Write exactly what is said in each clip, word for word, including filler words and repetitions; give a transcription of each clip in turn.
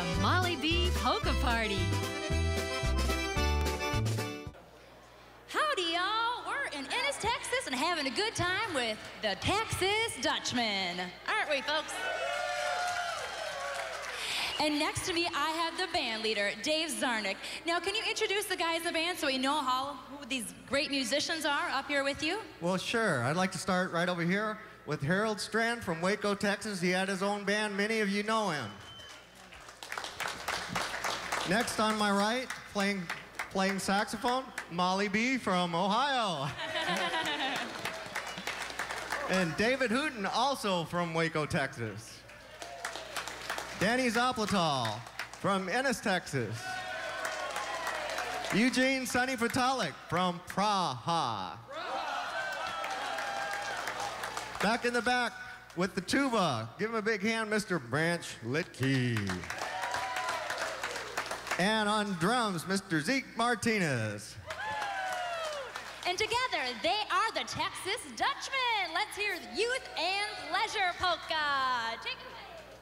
the Molly B Polka Party. Howdy, y'all. We're in Ennis, Texas, and having a good time with the Texas Dutchmen. Aren't we, folks? And next to me, I have the band leader, Dave Zarnick. Now, can you introduce the guys in the band so we know how, who these great musicians are up here with you? Well, sure. I'd like to start right over here with Harold Strand from Waco, Texas. He had his own band. Many of you know him. Next on my right, playing, playing saxophone, Molly B from Ohio. And David Hooten, also from Waco, Texas. Danny Zoplatal from Ennis, Texas. Eugene Sonny Vitalik from Praha. Back in the back with the tuba, give him a big hand, Mister Branch Litke. And on drums, Mister Zeke Martinez. And together, they are the Texas Dutchmen. Let's hear Youth and Leisure Polka. Take it away.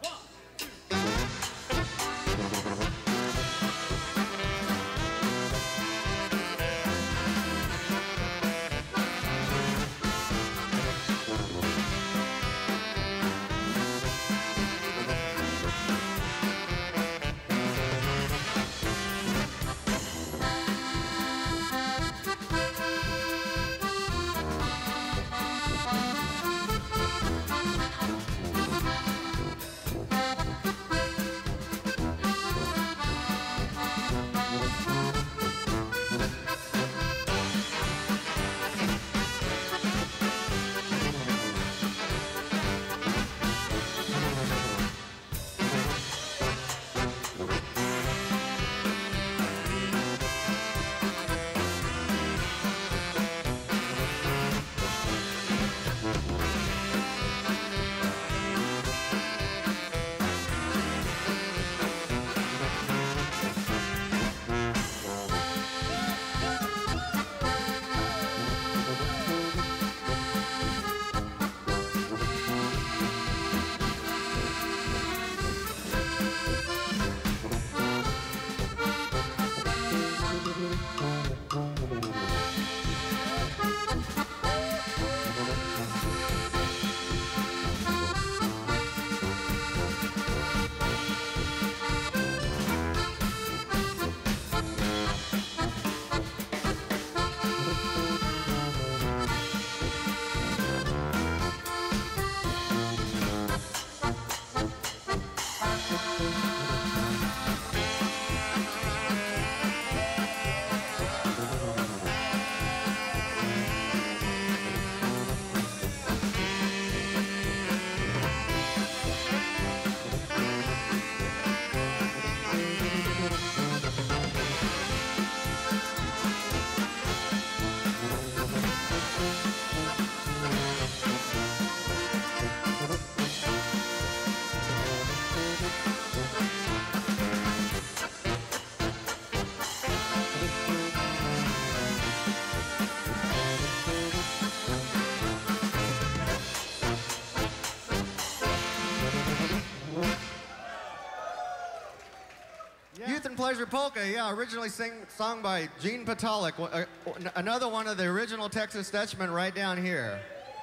Youth and Pleasure Polka, yeah, originally sing, sung by Gene Patalik, uh, another one of the original Texas Dutchmen right down here.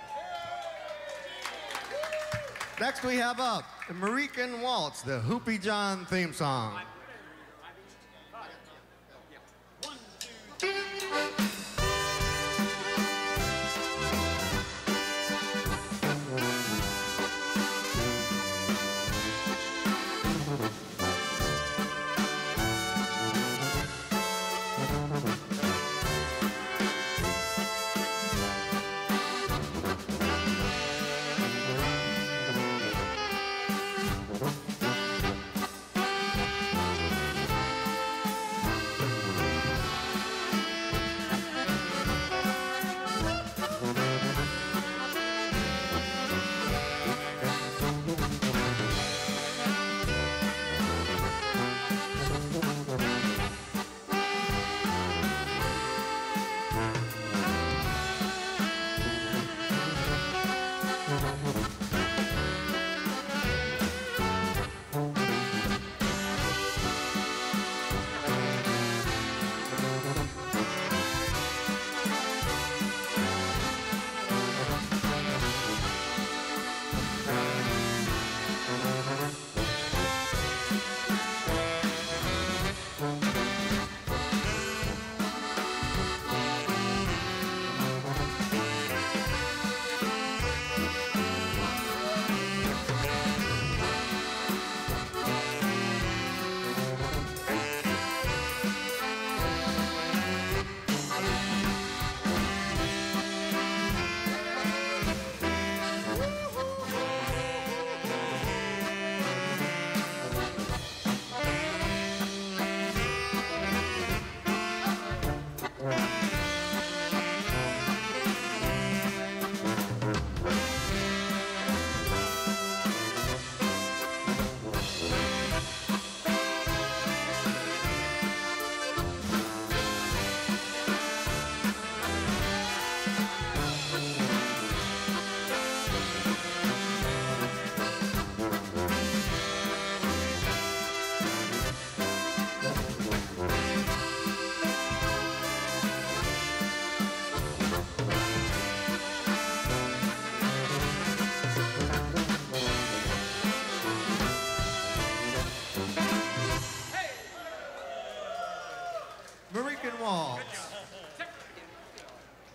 Next we have up the American Waltz, the Hoopy John theme song.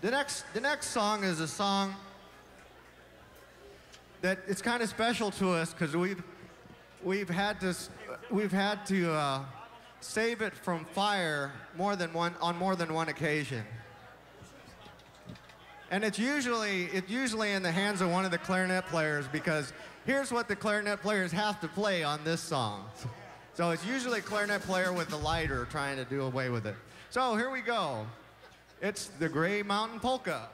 The next, the next song is a song that it's kind of special to us because we've, we've had to, we've had to uh, save it from fire more than one, on more than one occasion. And it's usually, it's usually in the hands of one of the clarinet players because here's what the clarinet players have to play on this song. So it's usually a clarinet player with the lighter trying to do away with it. So here we go. It's the Gray Mountain Polka.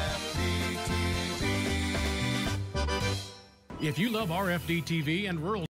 If you love R F D T V and rural